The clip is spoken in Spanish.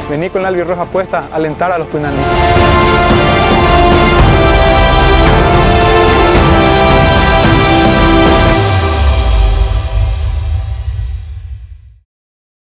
Vení con la albirroja puesta a alentar a los punalistas.